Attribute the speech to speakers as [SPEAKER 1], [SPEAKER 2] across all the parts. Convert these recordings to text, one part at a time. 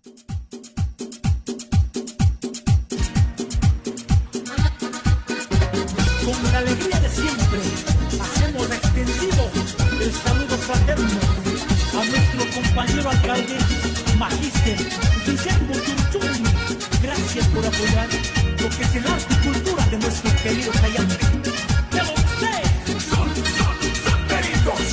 [SPEAKER 1] Con la alegría de siempre, hacemos extensivo el saludo fraterno a nuestro compañero alcalde, Magíster Guillermo Chunchulli. Gracias por apoyar lo que es el arte y cultura de nuestros queridos Cayambe. ¡De ustedes! ¡Son peritos!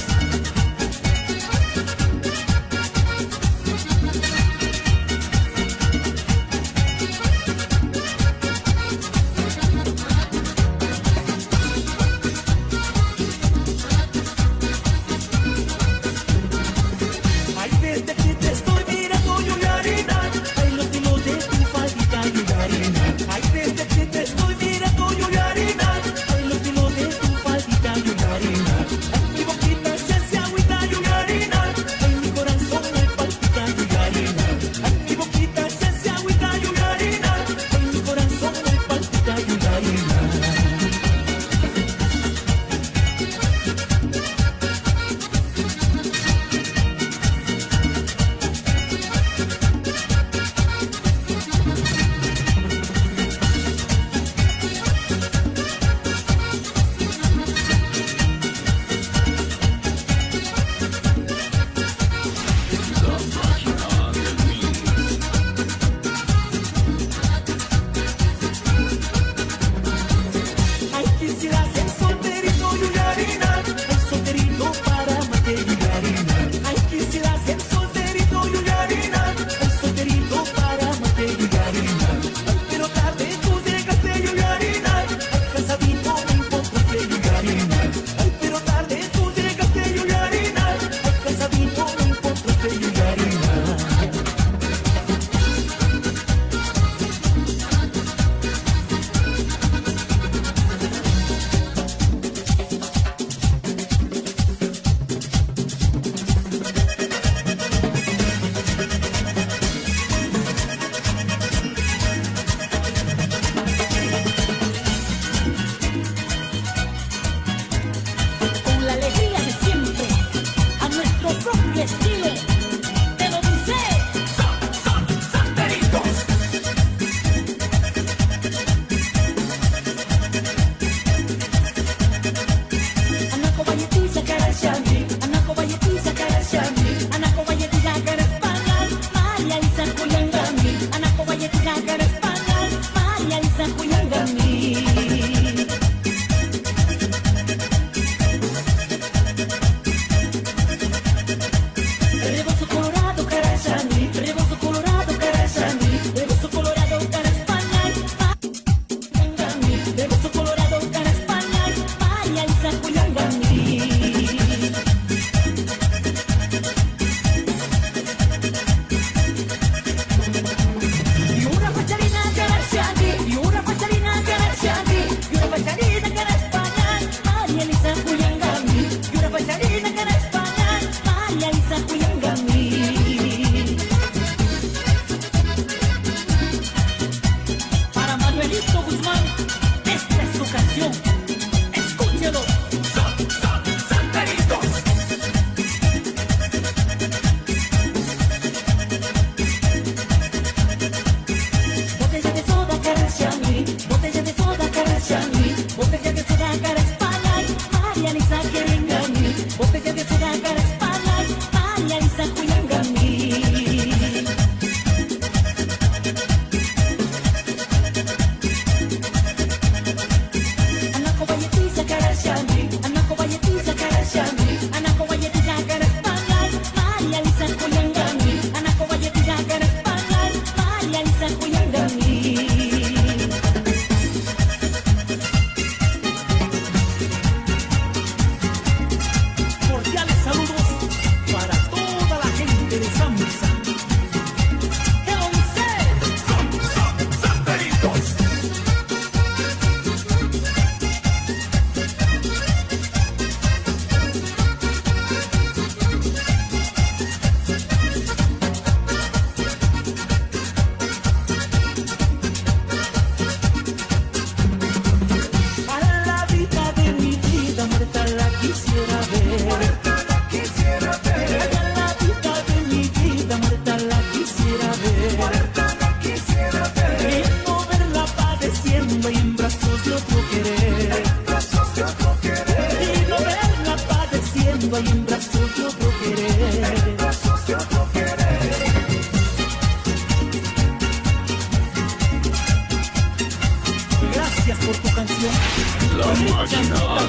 [SPEAKER 1] Desde que te estoy mirando, Yuyarina, hay los hilos de tu faldita, Yuyarina. Ay, desde que te estoy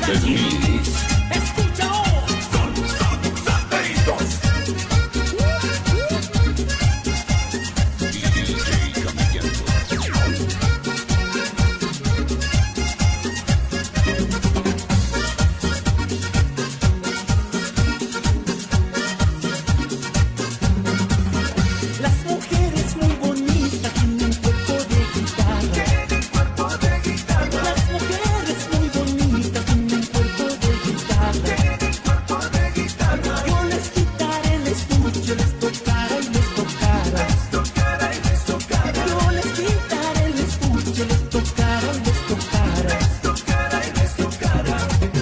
[SPEAKER 1] aquí. Escúchalo. Son sanderitos. Las mujeres muy bonitas tienen cuerpo de guitarra. Tienen cuerpo de guitarra. Las mujeres muy bonitas tienen cuerpo de guitarra. Tienen cuerpo de guitarra. Yo les quitaré el estuche, les tocará y les tocará. Les tocará y les tocará. Yo les quitaré el estuche, les tocará y les tocará. Les tocará y les tocará.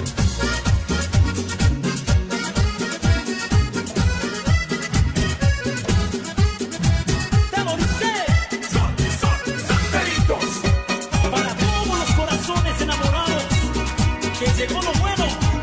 [SPEAKER 1] Para todos los corazones enamorados, que llegó lo bueno.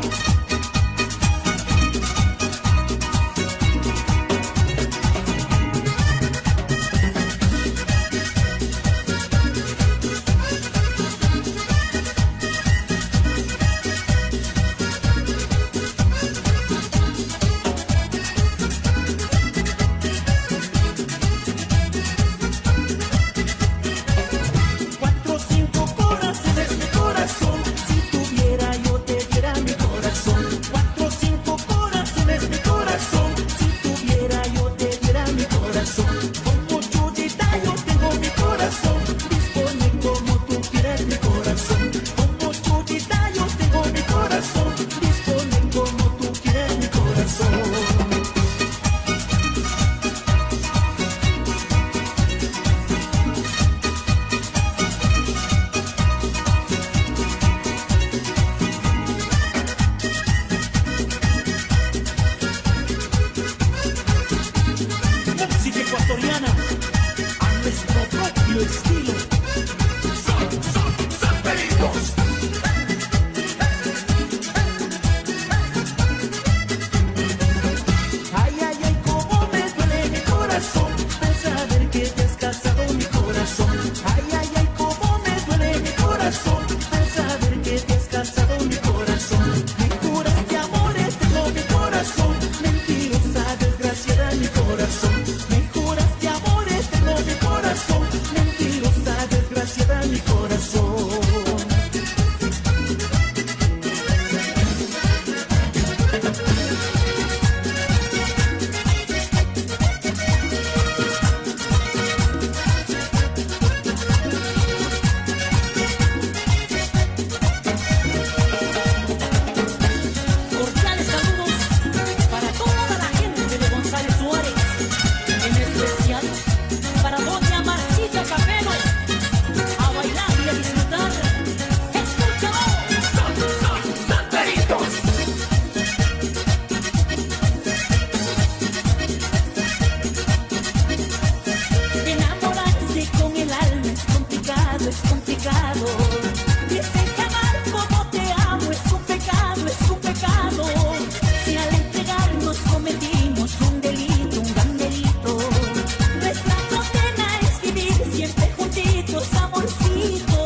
[SPEAKER 1] Cuatro o cinco corazones mi corazón, si tuviera yo te diera mi corazón. Cuatro o cinco corazones mi corazón, si tuviera yo te diera mi corazón. Como Chuyita yo tengo mi corazón, dispone como tú quieres mi corazón. Como Chuyita yo tengo mi corazón, dispone como tú quieres mi corazón. Música ecuatoriana a nuestro propio estilo. Son sanderitos. Ay, ay, ay, cómo me duele mi corazón al saber que te has casado mi corazón. Ay, ay, ay, cómo me duele mi corazón al saber que te has casado mi corazón. Me curas de amores, tengo mi corazón, mentirosa, desgraciada mi corazón. Me curas de amores, tengo mi corazón, mentirosa, desgraciada mi corazón. Cordiales saludos para toda la gente de González Suárez, en especial para doña Marcita Capelo, a bailar y a disfrutar. ¡Escúchalo! Son sanderitos. Enamorarse con el alma es complicado, es complicado. Dicen que amar como te amo es un pecado, es un pecado. Si al entregarnos cometimos un delito, un gran delito, nuestra condena es vivir siempre juntitos, amorcito.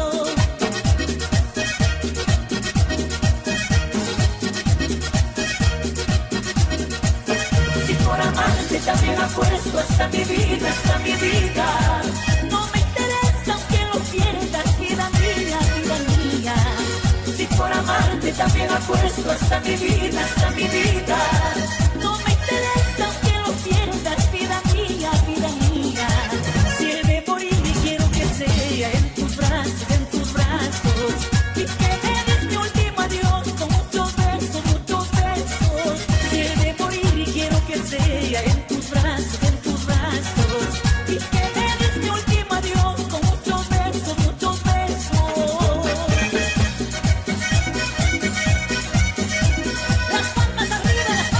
[SPEAKER 1] Si por amarte también apuesto hasta mi vida, hasta mi vida. No me interesa aunque lo pierdas, vida mía, vida mía. Si por amarte también apuesto hasta mi vida, hasta mi vida. No me interesa aunque lo pierdas, vida mía, vida mía. Si he de morir y quiero que sea en tus brazos, en tus brazos. Y que me des mi último adiós con muchos besos, muchos besos. Si he de morir y quiero que sea en tus brazos, en tus brazos. Y que me des mi último adiós con muchos besos, muchos besos. Las palmas arriba, las palmas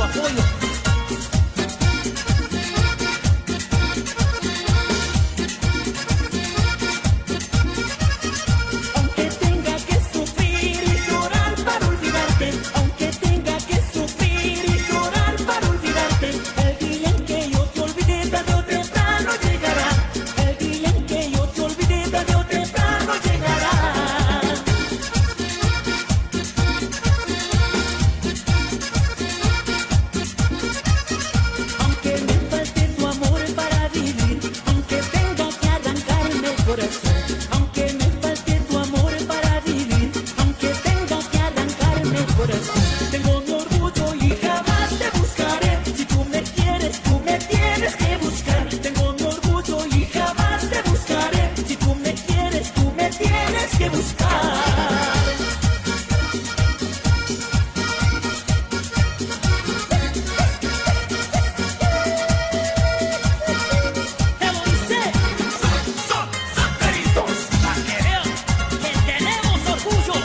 [SPEAKER 1] apoyo. Aunque tenga que sufrir y llorar para olvidarte, aunque tenga que sufrir y llorar para olvidarte, el día en que yo te olvidé tarde o temprano llegará. El día en que yo te olvidé tarde o temprano llegará. Aunque me falte tu amor para vivir, aunque tenga que arrancarme el corazón, aunque me falte tu amor para vivir, aunque tenga que arrancarme el corazón, tengo mi orgullo y jamás te buscaré. Si tú me quieres, tú me tienes que buscar. Tengo mi orgullo y jamás te buscaré. Si tú me quieres, tú me tienes que buscar. Te lo dice, Santeritos, para que vean que tenemos orgullo.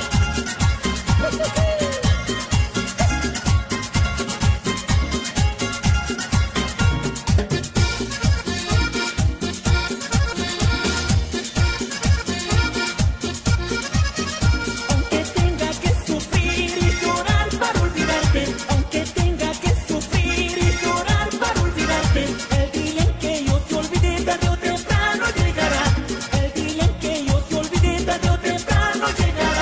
[SPEAKER 1] Aunque tenga que sufrir y llorar para olvidarte, aunque tenga que sufrir y llorar para olvidarte, el día en que yo te olvidé tarde o temprano llegará. El día en que yo te olvidé tarde o temprano llegará.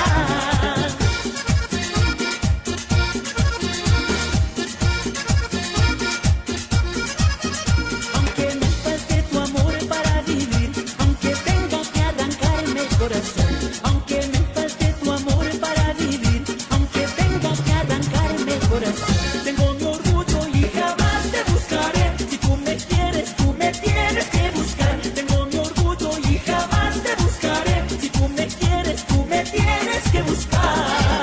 [SPEAKER 1] Aunque me falte tu amor para vivir, aunque tenga que arrancarme el corazón, aunque me falte tu amor para vivir, aunque tenga que arrancarme el corazón, tengo mi orgullo y jamás te buscaré. Si tú me quieres, tú me tienes que buscar. Tengo mi orgullo y jamás te buscaré. Si tú me quieres, tú me tienes que buscar.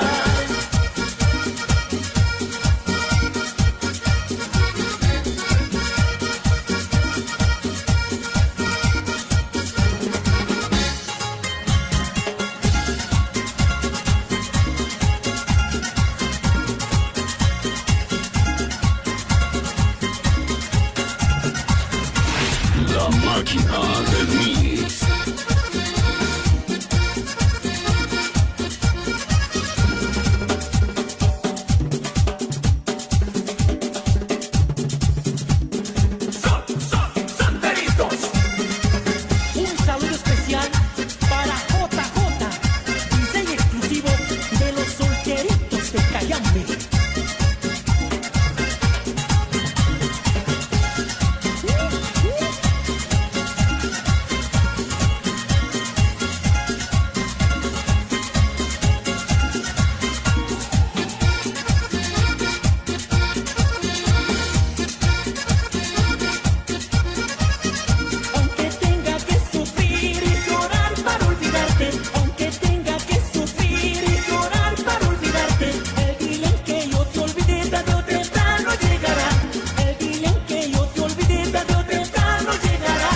[SPEAKER 2] La máquina del mix.
[SPEAKER 1] Santeritos. Un saludo especial para JJ, diseño exclusivo de los solteritos de Cayambe. Aunque tenga que sufrir y llorar para olvidarte, aunque tenga que sufrir y llorar para olvidarte, el día en que yo te olvidé tarde o temprano llegará. El día en que yo te olvidé tarde o temprano llegará.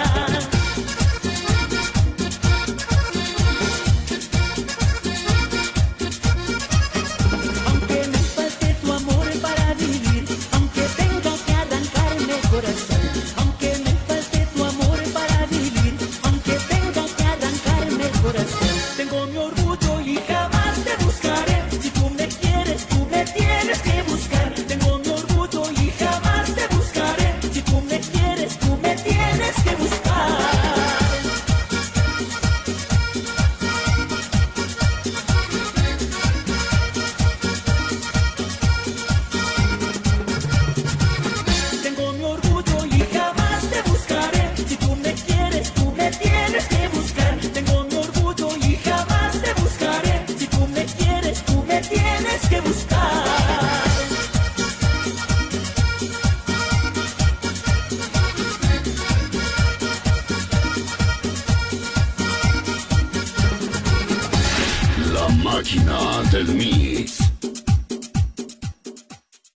[SPEAKER 1] Aunque me falte tu amor para vivir, aunque tenga que arrancarme el corazón, aunque me falte tu amor para vivir, aunque tenga que arrancarme el corazón, tengo mi orgullo y jamás te buscaré. Si tú me quieres, tú me tienes que buscar. Tengo mi orgullo y jamás te buscaré. Si tú me quieres, tú me tienes que buscar. Tengo mi orgullo y jamás te buscaré. Si tú me quieres, tú me tienes que buscar. Tengo mi orgullo y jamás te buscaré. Si tú me quieres, tú me tienes que buscar.
[SPEAKER 2] La máquina del mix.